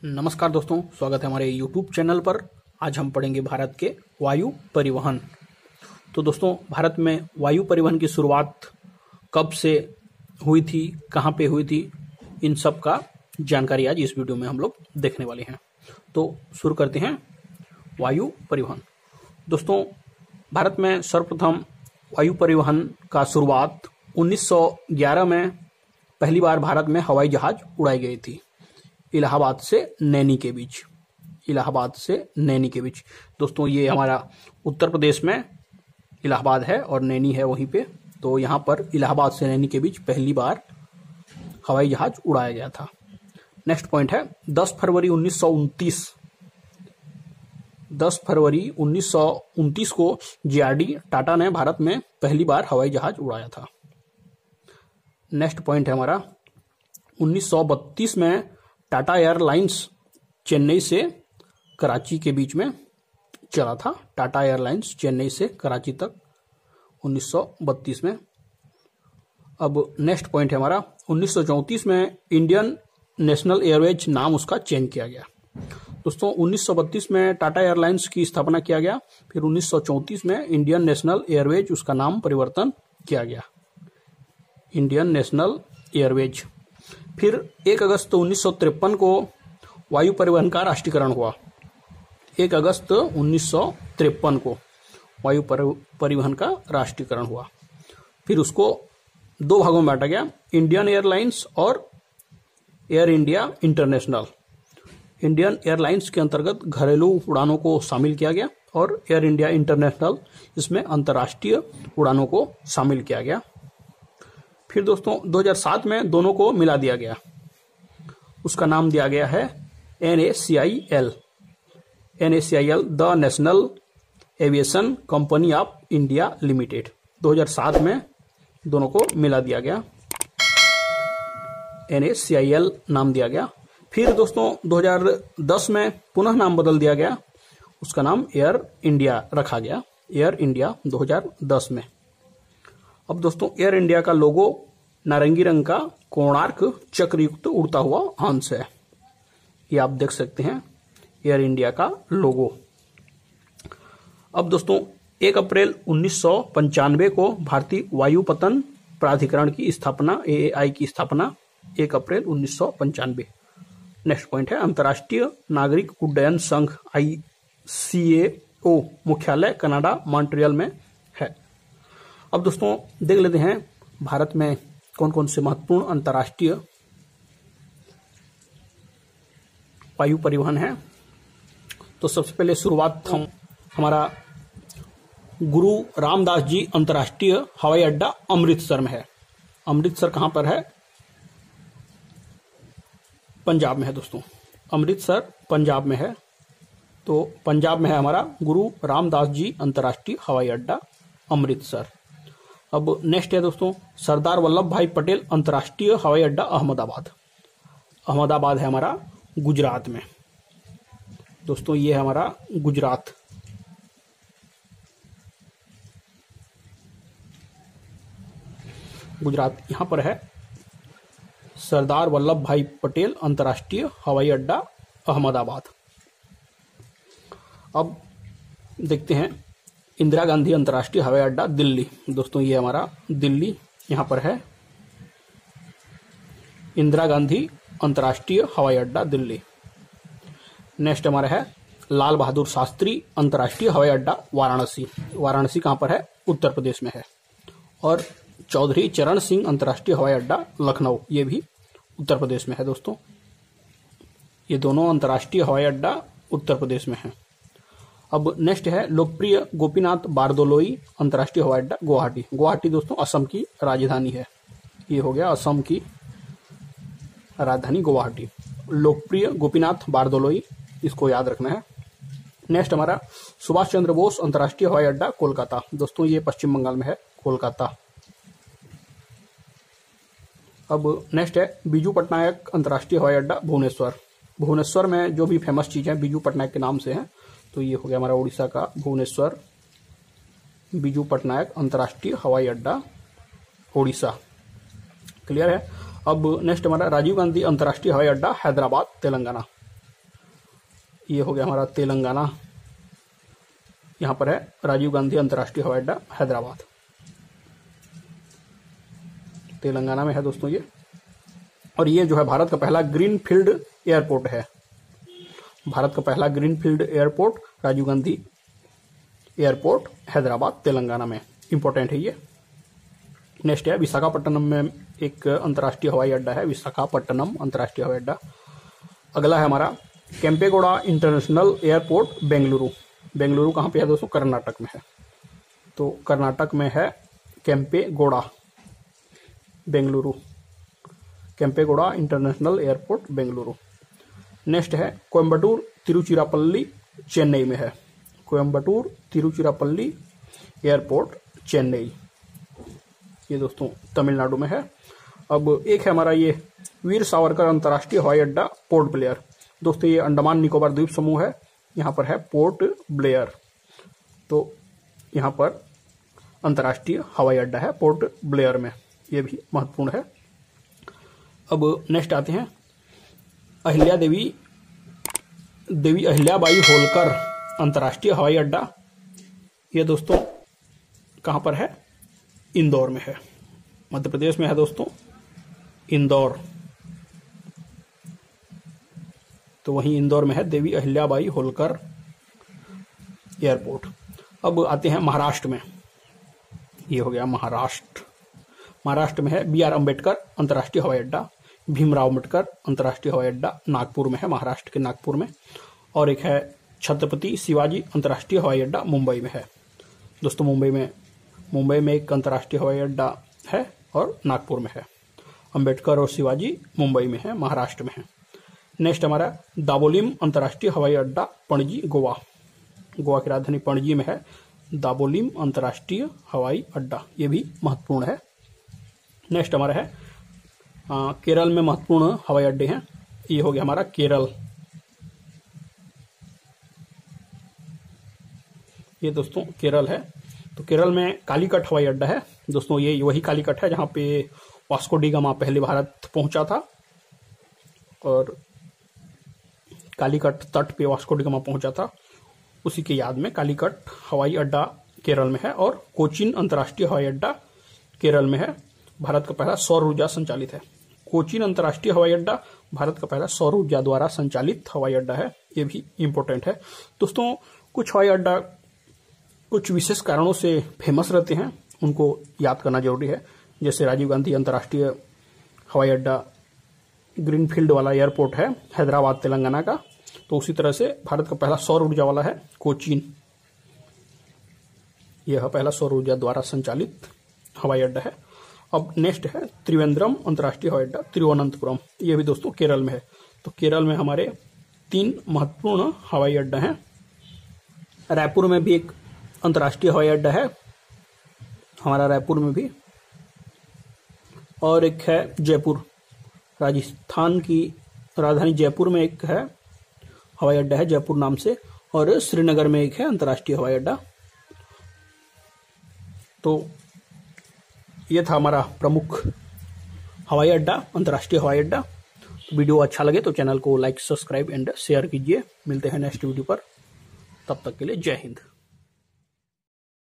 नमस्कार दोस्तों, स्वागत है हमारे YouTube चैनल पर। आज हम पढ़ेंगे भारत के वायु परिवहन। तो दोस्तों, भारत में वायु परिवहन की शुरुआत कब से हुई थी, कहाँ पे हुई थी, इन सब का जानकारी आज इस वीडियो में हम लोग देखने वाले हैं। तो शुरू करते हैं वायु परिवहन। दोस्तों, भारत में सर्वप्रथम वायु परिवहन का शुरुआत 1911 में पहली बार भारत में हवाई जहाज उड़ाई गई थी इलाहाबाद से नैनी के बीच। इलाहाबाद से नैनी के बीच दोस्तों, ये हमारा उत्तर प्रदेश में इलाहाबाद है और नैनी है वहीं पे। तो यहाँ पर इलाहाबाद से नैनी के बीच पहली बार हवाई जहाज उड़ाया गया था। नेक्स्ट पॉइंट है 10 फरवरी 1929। 10 फरवरी 1929 को जेआरडी टाटा ने भारत में पहली बार हवाई जहाज उड़ाया था। नेक्स्ट पॉइंट है हमारा 1932 में टाटा एयरलाइंस चेन्नई से कराची के बीच में चला था। टाटा एयरलाइंस चेन्नई से कराची तक 1932 में। अब नेक्स्ट पॉइंट है हमारा 1934 में इंडियन नेशनल एयरवेज नाम उसका चेंज किया गया। दोस्तों, 1932 में टाटा एयरलाइंस की स्थापना किया गया, फिर 1934 में इंडियन नेशनल एयरवेज उसका नाम परिवर्तन किया गया, इंडियन नेशनल एयरवेज। फिर 1 अगस्त 1953 को वायु परिवहन का राष्ट्रीयकरण हुआ। 1 अगस्त 1953 को वायु परिवहन का राष्ट्रीयकरण हुआ। फिर उसको 2 भागों में बांटा गया, इंडियन एयरलाइंस और air India international. Indian airlines के अंतर्गत घरेलू उड़ानों को शामिल किया गया और एयर इंडिया इंटरनेशनल इसमें अंतर्राष्ट्रीय उड़ानों को शामिल किया गया। फिर दोस्तों 2007 में दोनों को मिला दिया गया, उसका नाम दिया गया है NACIL, the national aviation company of India limited. 2007 में दोनों को मिला दिया गया, NACIL नाम दिया गया। फिर दोस्तों 2010 में पुनः नाम बदल दिया गया, उसका नाम एयर इंडिया रखा गया, एयर इंडिया 2010 में। अब दोस्तों, एयर इंडिया का लोगो नारंगी रंग का कोणार्क चक्रयुक्त उड़ता हुआ हंस है। ये आप देख सकते हैं एयर इंडिया का लोगो। अब दोस्तों 1 अप्रैल 1995 को भारतीय वायुपतन प्राधिकरण की स्थापना, AAI की स्थापना 1 अप्रैल 1995। नेक्स्ट पॉइंट है अंतर्राष्ट्रीय नागरिक उड्डयन संघ ICAO मुख्यालय कनाडा मॉन्ट्रियल में है। अब दोस्तों देख लेते हैं भारत में कौन कौन से महत्वपूर्ण अंतर्राष्ट्रीय वायु परिवहन है। तो सबसे पहले शुरुआत हमारा गुरु रामदास जी अंतर्राष्ट्रीय हवाई अड्डा अमृतसर में है। अमृतसर कहां पर है? पंजाब में है दोस्तों। अमृतसर पंजाब में है। तो पंजाब में है हमारा गुरु रामदास जी अंतर्राष्ट्रीय हवाई अड्डा अमृतसर। अब नेक्स्ट है दोस्तों सरदार वल्लभ भाई पटेल अंतर्राष्ट्रीय हवाई अड्डा अहमदाबाद। अहमदाबाद है हमारा गुजरात में। दोस्तों ये है हमारा गुजरात। गुजरात यहां पर है सरदार वल्लभ भाई पटेल अंतर्राष्ट्रीय हवाई अड्डा अहमदाबाद। अब देखते हैं इंदिरा गांधी अंतर्राष्ट्रीय हवाई अड्डा दिल्ली। दोस्तों ये हमारा दिल्ली यहां पर है, इंदिरा गांधी अंतर्राष्ट्रीय हवाई अड्डा दिल्ली। नेक्स्ट हमारा है लाल बहादुर शास्त्री अंतर्राष्ट्रीय हवाई अड्डा वाराणसी। वाराणसी कहां पर है? उत्तर प्रदेश में है। और चौधरी चरण सिंह अंतर्राष्ट्रीय हवाई अड्डा लखनऊ, ये भी उत्तर प्रदेश में है दोस्तों। ये दोनों अंतर्राष्ट्रीय हवाई अड्डा उत्तर प्रदेश में है। अब नेक्स्ट है लोकप्रिय गोपीनाथ बारदोलोई अंतर्राष्ट्रीय हवाई अड्डा गुवाहाटी। गुवाहाटी दोस्तों असम की राजधानी है। ये हो गया असम की राजधानी गुवाहाटी। लोकप्रिय गोपीनाथ बारदोलोई, इसको याद रखना है। नेक्स्ट हमारा सुभाष चंद्र बोस अंतर्राष्ट्रीय हवाई अड्डा कोलकाता। दोस्तों ये पश्चिम बंगाल में है, कोलकाता। अब नेक्स्ट है बीजू पटनायक अंतर्राष्ट्रीय हवाई अड्डा भुवनेश्वर। भुवनेश्वर में जो भी फेमस चीज है बीजू पटनायक के नाम से है। तो ये हो गया हमारा उड़ीसा का भुवनेश्वर बीजू पटनायक अंतर्राष्ट्रीय हवाई अड्डा उड़ीसा। क्लियर है। अब नेक्स्ट हमारा राजीव गांधी अंतर्राष्ट्रीय हवाई अड्डा हैदराबाद तेलंगाना। ये हो गया हमारा तेलंगाना, यहाँ पर है राजीव गांधी अंतर्राष्ट्रीय हवाई अड्डा हैदराबाद, तेलंगाना में है दोस्तों ये। और ये जो है भारत का पहला ग्रीनफील्ड एयरपोर्ट है, भारत का पहला greenfield airport Rajiv Gandhi airport Hyderabad Telangana में, इंपॉर्टेंट है ये। नेक्स्ट है विशाखापट्टनम में एक अंतर्राष्ट्रीय हवाई अड्डा है, विशाखापट्टनम अंतर्राष्ट्रीय हवाई अड्डा। अगला है हमारा केम्पेगौड़ा इंटरनेशनल एयरपोर्ट बेंगलुरु। बेंगलुरु कहाँ पे है दोस्तों? कर्नाटक में है, तो कर्नाटक में है Kempegowda Bengaluru, Kempegowda international airport Bengaluru. Next है कोयम्बटूर तिरुचिरापल्ली चेन्नई में है, कोयम्बटूर तिरुचिरापल्ली एयरपोर्ट चेन्नई, ये दोस्तों तमिलनाडु में है। अब एक है हमारा ये वीर सावरकर अंतर्राष्ट्रीय हवाई अड्डा पोर्ट ब्लेयर। दोस्तों ये अंडमान निकोबार द्वीप समूह है, यहाँ पर है पोर्ट ब्लेयर, तो यहाँ पर अंतर्राष्ट्रीय हवाई अड्डा है पोर्ट ब्लेयर में, ये भी महत्वपूर्ण है। अब नेक्स्ट आते हैं अहिल्या देवी अहिल्याबाई होलकर अंतर्राष्ट्रीय हवाई अड्डा। ये दोस्तों कहाँ पर है? इंदौर में है, मध्य प्रदेश में है दोस्तों, इंदौर, तो वहीं इंदौर में है देवी अहिल्याबाई होलकर एयरपोर्ट। अब आते हैं महाराष्ट्र में, ये हो गया महाराष्ट्र, महाराष्ट्र में है BR अम्बेडकर अंतर्राष्ट्रीय हवाई अड्डा, भीमराव अम्बेडकर अंतर्राष्ट्रीय हवाई अड्डा नागपुर में है, महाराष्ट्र के नागपुर में। और एक है छत्रपति शिवाजी अंतर्राष्ट्रीय हवाई अड्डा मुंबई में है दोस्तों, मुंबई में एक अंतर्राष्ट्रीय हवाई अड्डा है और नागपुर में है। अम्बेडकर और शिवाजी मुंबई में है, महाराष्ट्र में है। नेक्स्ट हमारा दाबोलिम अंतर्राष्ट्रीय हवाई अड्डा पणजी गोवा, गोवा की राजधानी पणजी में है दाबोलिम अंतर्राष्ट्रीय हवाई अड्डा, ये भी महत्वपूर्ण है। नेक्स्ट हमारा है केरल में महत्वपूर्ण हवाई अड्डे हैं, ये हो गया हमारा केरल, ये दोस्तों केरल है। तो केरल में कालीकट हवाई अड्डा है दोस्तों, ये वही कालीकट है जहां पे वास्को डी गामा पहले भारत पहुंचा था, और कालीकट तट पे वास्को डी गामा पहुंचा था, उसी के याद में कालीकट हवाई अड्डा केरल में है। और कोचीन अंतर्राष्ट्रीय हवाई अड्डा केरल में है, भारत का पहला सौर ऊर्जा संचालित है। कोचीन अंतर्राष्ट्रीय हवाई अड्डा भारत का पहला सौर ऊर्जा द्वारा संचालित हवाई अड्डा है, ये भी इंपॉर्टेंट है दोस्तों। कुछ हवाई अड्डा कुछ विशेष कारणों से फेमस रहते हैं, उनको याद करना जरूरी है। जैसे राजीव गांधी अंतर्राष्ट्रीय हवाई अड्डा ग्रीनफील्ड वाला एयरपोर्ट है हैदराबाद तेलंगाना का, तो उसी तरह से भारत का पहला सौर ऊर्जा वाला है कोचीन, यह पहला सौर ऊर्जा द्वारा संचालित हवाई अड्डा है। अब नेक्स्ट है त्रिवेंद्रम अंतर्राष्ट्रीय हवाई अड्डा तिरुवनंतपुरम, यह भी दोस्तों केरल में है। तो केरल में हमारे 3 महत्वपूर्ण हवाई अड्डा हैं। रायपुर में भी एक अंतर्राष्ट्रीय हवाई अड्डा है हमारा, रायपुर में भी, और एक है जयपुर, राजस्थान की राजधानी जयपुर में एक है हवाई अड्डा है जयपुर नाम से, और श्रीनगर में एक है अंतर्राष्ट्रीय हवाई अड्डा। तो ये था हमारा प्रमुख हवाई अड्डा, अंतर्राष्ट्रीय हवाई अड्डा। वीडियो अच्छा लगे तो चैनल को लाइक, सब्सक्राइब एंड शेयर कीजिए। मिलते हैं नेक्स्ट वीडियो पर, तब तक के लिए जय हिंद।